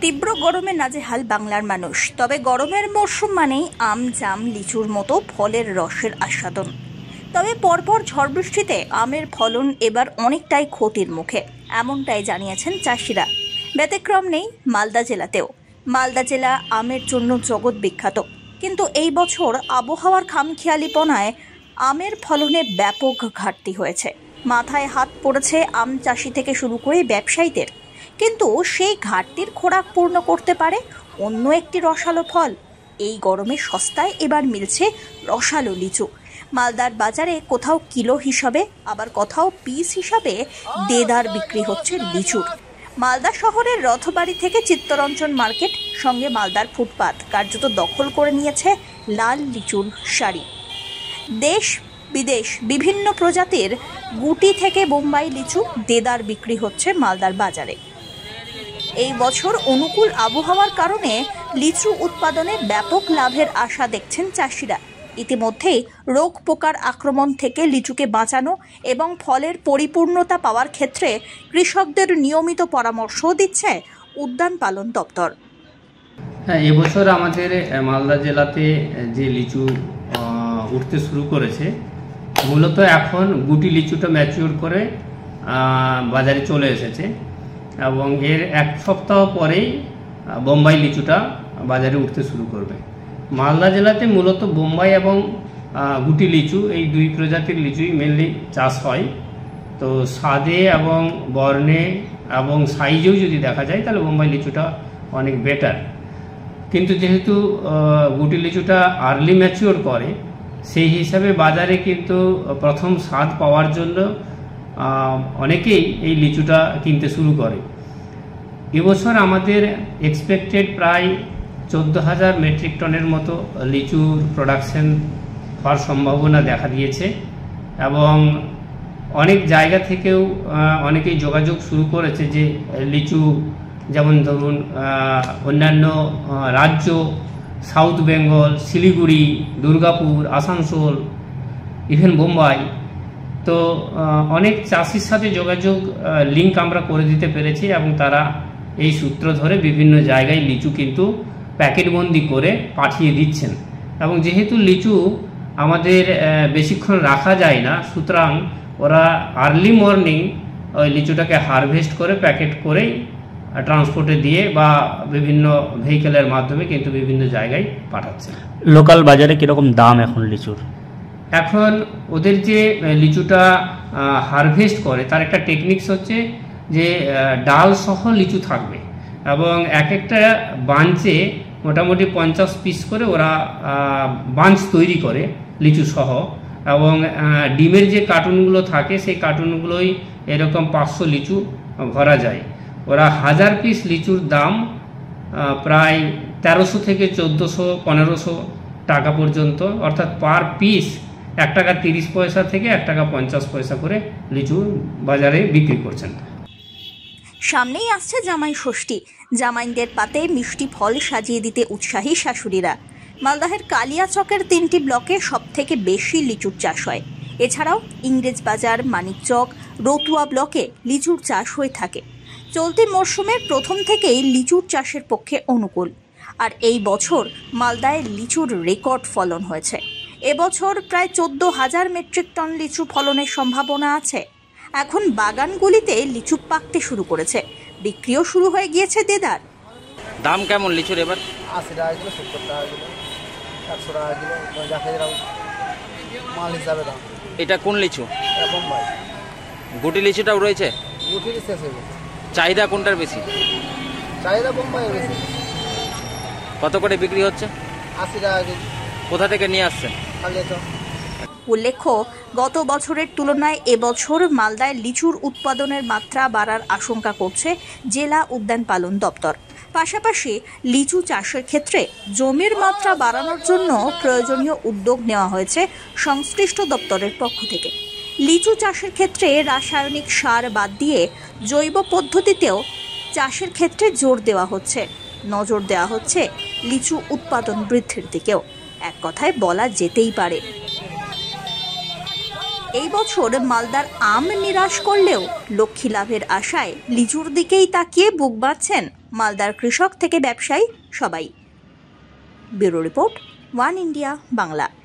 তীব্র গরমে নাজেহাল বাংলার মানুষ। তবে গরমের মরশুম মানেই আম, জাম, লিচুর মতো ফলের রসের আস্বাদন। তবে পরপর ঝড় বৃষ্টিতে আমের ফলন এবার অনেকটাই ক্ষতির মুখে, এমনটাই জানিয়েছেন চাষিরা। ব্যতিক্রম নেই মালদা জেলাতেও। মালদা জেলা আমের জন্য জগৎ বিখ্যাত, কিন্তু এই বছর আবহাওয়ার খামখেয়ালিপনায় আমের ফলনে ব্যাপক ঘাটতি হয়েছে। মাথায় হাত পড়েছে আম চাষি থেকে শুরু করে ব্যবসায়ীদের। কিন্তু সেই ঘাটতির খোরাক পূর্ণ করতে পারে অন্য একটি রসালো ফল। এই গরমে সস্তায় এবার মিলছে রসালো লিচু। মালদার বাজারে কোথাও কিলো হিসাবে, আবার কোথাও পিস হিসাবে দেদার বিক্রি হচ্ছে লিচুর। মালদা শহরের রথবাড়ি থেকে চিত্তরঞ্জন মার্কেট, সঙ্গে মালদার ফুটপাত কার্যত দখল করে নিয়েছে লাল লিচুর সারি। দেশ বিদেশ বিভিন্ন প্রজাতির গুটি থেকে বোম্বাই লিচু দেদার বিক্রি হচ্ছে মালদার বাজারে। এই বছর অনুকূল আবহাওয়ার কারণে লিচু উৎপাদনে ব্যাপক লাভের আশা দেখছেন চাষিরা। ইতিমধ্যেই রোগ পোকার আক্রমণ থেকে লিচুকে বাঁচানো এবং ফলের পরিপূর্ণতা পাওয়ার ক্ষেত্রে কৃষকদের নিয়মিত পরামর্শ দিচ্ছে উদ্যান পালন দপ্তর। হ্যাঁ, এবছর আমাদের মালদা জেলাতে যে লিচু উঠতে শুরু করেছে, মূলত এখন গুটি লিচুটা ম্যাচিওর করে বাজারে চলে এসেছে এবং এর এক সপ্তাহ পরেই বোম্বাই লিচুটা বাজারে উঠতে শুরু করবে। মালদা জেলাতে মূলত বোম্বাই এবং গুটি লিচু, এই দুই প্রজাতির লিচুই মেনলি চাষ হয়। তো স্বাদে এবং বর্ণে এবং সাইজেও যদি দেখা যায় তাহলে বোম্বাই লিচুটা অনেক বেটার। কিন্তু যেহেতু গুটি লিচুটা আর্লি ম্যাচিওর করে, সেই হিসাবে বাজারে কিন্তু প্রথম স্বাদ পাওয়ার জন্য অনেকেই এই লিচুটা কিনতে শুরু করে। এবছর আমাদের এক্সপেক্টেড প্রায় 14,000 মেট্রিক টনের মতো লিচুর প্রোডাকশন হওয়ার সম্ভাবনা দেখা দিয়েছে এবং অনেক জায়গা থেকেও অনেকেই যোগাযোগ শুরু করেছে যে লিচু, যেমন ধরুন অন্যান্য রাজ্য, south Bengal, Siliguri, Durgapur, Asansol, even Bombay, তো অনেক চাষির সাথে যোগাযোগ লিঙ্ক আমরা করে দিতে পেরেছি এবং তারা এই সূত্র ধরে বিভিন্ন জায়গায় লিচু কিন্তু প্যাকেটবন্দি করে পাঠিয়ে দিচ্ছেন। এবং যেহেতু লিচু আমাদের বেশিক্ষণ রাখা যায় না, সুতরাং ওরা আর্লি মর্নিং ওই লিচুটাকে হারভেস্ট করে প্যাকেট করেই ট্রান্সপোর্টে দিয়ে বা বিভিন্ন ভেহিকেলের মাধ্যমে কিন্তু বিভিন্ন জায়গায় পাঠাচ্ছে। লোকাল বাজারে কীরকম দাম এখন লিচুর? এখন ওদের যে লিচুটা হারভেস্ট করে তার একটা টেকনিক্স হচ্ছে যে ডাল সহ লিচু থাকবে এবং এক একটা বাঞ্চে মোটামুটি 50 পিস করে ওরা বাঞ্চ তৈরি করে লিচু সহ, এবং ডিমের যে কার্টুনগুলো থাকে সেই কার্টুনগুলোই এরকম 500 লিচু ভরা যায়। ওরা 1000 পিস লিচুর দাম প্রায় 1300 থেকে 1400-1500 টাকা পর্যন্ত, অর্থাৎ পার পিস 1 টাকা 30 পয়সা থেকে 1 টাকা 50 পয়সা করে লিচু বাজারে বিক্রি করছেন। সামনেই আসছে জামাই ষষ্ঠী। জামাইদের পাতে মিষ্টি ফল সাজিয়ে দিতে উৎসাহী শাশুড়িরা। মালদাহের কালিয়াচকের 3টি ব্লকে সব থেকে বেশি লিচুর চাষ হয়। এছাড়াও ইংরেজবাজার, মানিকচক, রতুয়া ব্লকে লিচুর চাষ হয়ে থাকে। চলতি মরশুমের প্রথম থেকেই লিচুর চাষের পক্ষে অনুকূল। আর এই বছর মালদায় লিচুর রেকর্ড ফলন হয়েছে। এবছর প্রায় 14,000 মেট্রিক টন লিচু ফলনের সম্ভাবনা আছে। এখন বাগানগুলিতে লিচু পাকতে শুরু করেছে, বিক্রিও শুরু হয়ে গিয়েছে দেদার। দাম কেমন লিচুর এবার? 80 টাকা কিলো, 70 টাকা কিলো, 100 টাকা কিলো, মাল হিসাবে দাম। এটা কোন লিচু? বোম্বাই। গুটি লিচুটাও রয়েছে? গুটির শেষ হয়ে গেছে। চাহিদা কোনটার বেশি? চাহিদা বোম্বাই বেশি। কত করে বিক্রি হচ্ছে? 80 টাকা কেজি। কোথা থেকে নিয়ে আসছেন? উল্লেখ্য, গত বছরের তুলনায় এবছর মালদায় লিচুর উৎপাদনের মাত্রা বাড়ার আশঙ্কা করছে জেলা উদ্যান পালন দপ্তর। পাশাপাশি লিচু চাষের ক্ষেত্রে জমির মাত্রা বাড়ানোর জন্য প্রয়োজনীয় উদ্যোগ নেওয়া হয়েছে সংশ্লিষ্ট দপ্তরের পক্ষ থেকে। লিচু চাষের ক্ষেত্রে রাসায়নিক সার বাদ দিয়ে জৈব পদ্ধতিতেও চাষের ক্ষেত্রে জোর দেওয়া হচ্ছে। নজর দেওয়া হচ্ছে লিচু উৎপাদন বৃদ্ধির দিকেও। এক কথায় বলা যেতেই পারে এই বছর মালদার আম নিরাশ করলেও লক্ষ্মী লাভের আশায় লিচুর দিকেই তাকিয়ে বুক বাঁধছেন মালদার কৃষক থেকে ব্যবসায়ী সবাই। Bureau report, one India Bangla.